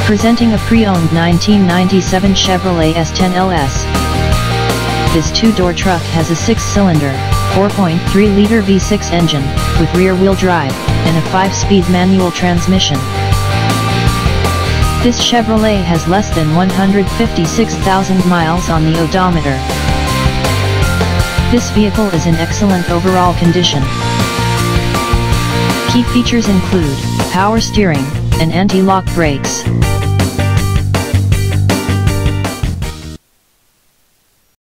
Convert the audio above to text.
Presenting a pre-owned 1997 Chevrolet S-10 LS. This two-door truck has a 6-cylinder, 4.3-liter V6 engine, with rear-wheel drive, and a 5-speed manual transmission. This Chevrolet has less than 156,000 miles on the odometer. This vehicle is in excellent overall condition. Key features include power steering and anti-lock brakes.